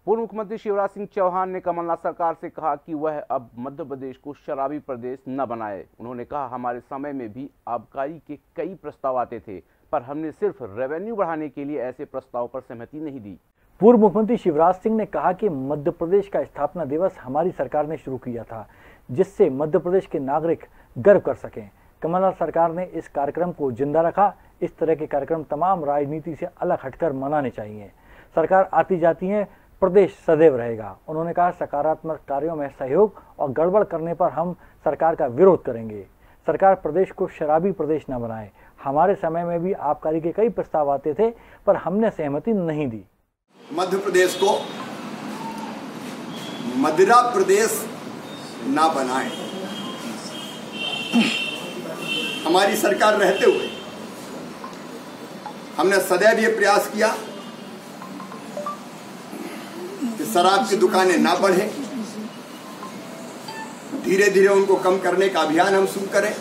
पूर्व मुख्यमंत्री शिवराज सिंह चौहान ने कमलनाथ सरकार से कहा कि वह अब मध्य प्रदेश को शराबी प्रदेश न बनाए। उन्होंने कहा, हमारे समय में भी आबकारी के कई प्रस्ताव आते थे, पर हमने सिर्फ रेवेन्यू बढ़ाने के लिए ऐसे प्रस्ताव पर सहमति नहीं दी। पूर्व मुख्यमंत्री शिवराज सिंह ने कहा कि मध्य प्रदेश का स्थापना दिवस हमारी सरकार ने शुरू किया था, जिससे मध्य प्रदेश के नागरिक गर्व कर सकें। कमलनाथ सरकार ने इस कार्यक्रम को जिंदा रखा। इस तरह के कार्यक्रम तमाम राजनीति से अलग हटकर मनाने चाहिए। सरकार आती जाती है, प्रदेश सदैव रहेगा। उन्होंने कहा, सकारात्मक कार्यों में सहयोग और गड़बड़ करने पर हम सरकार का विरोध करेंगे। सरकार प्रदेश को शराबी प्रदेश न बनाए। हमारे समय में भी आबकारी के कई प्रस्ताव आते थे, पर हमने सहमति नहीं दी। मध्य प्रदेश को मदिरा प्रदेश ना बनाए। हमारी सरकार रहते हुए हमने सदैव ये प्रयास किया कि शराब की दुकानें ना बढ़े, धीरे धीरे उनको कम करने का अभियान हम शुरू करें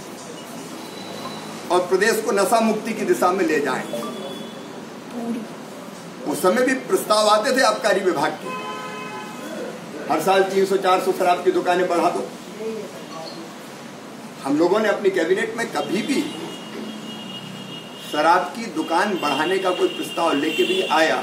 और प्रदेश को नशा मुक्ति की दिशा में ले जाएं। उस समय भी प्रस्ताव आते थे आबकारी विभाग के, हर साल 300-400 शराब की दुकानें बढ़ा दो। हम लोगों ने अपनी कैबिनेट में कभी भी शराब की दुकान बढ़ाने का कोई प्रस्ताव लेके भी आया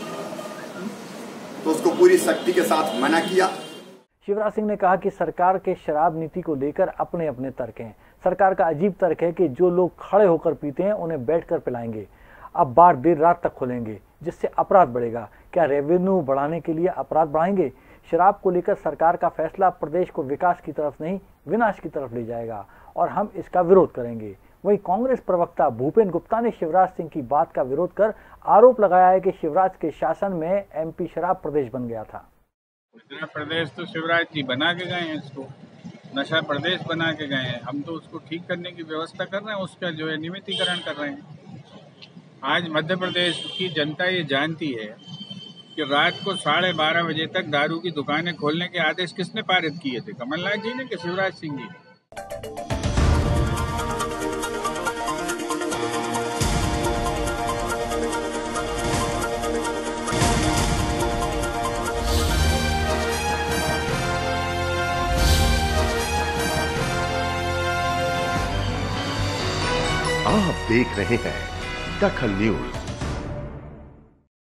तो उसको पूरी सख्ती के साथ मना किया। शिवराज सिंह ने कहा कि सरकार के शराब नीति को लेकर अपने अपने तर्क हैं। सरकार का अजीब तर्क है कि जो लोग खड़े होकर पीते हैं उन्हें बैठकर पिलाएंगे। अब बार देर रात तक खोलेंगे, जिससे अपराध बढ़ेगा। क्या रेवेन्यू बढ़ाने के लिए अपराध बढ़ाएंगे? शराब को लेकर सरकार का फैसला प्रदेश को विकास की तरफ नहीं, विनाश की तरफ ले जाएगा और हम इसका विरोध करेंगे। वहीं कांग्रेस प्रवक्ता भूपेन गुप्ता ने शिवराज सिंह की बात का विरोध कर आरोप लगाया है कि शिवराज के शासन में एमपी शराब प्रदेश बन गया था। उत्तर प्रदेश तो शिवराज जी बना के गए हैं, इसको नशा प्रदेश बना के गए हैं। हम तो उसको ठीक करने की व्यवस्था कर रहे हैं, उसका जो है नियमितीकरण कर रहे हैं। आज मध्य प्रदेश की जनता ये जानती है कि रात को 12:30 बजे तक दारू की दुकानें खोलने के आदेश किसने पारित किए थे? कमलनाथ जी ने कि शिवराज सिंह जी ने? आप देख रहे हैं दखल न्यूज।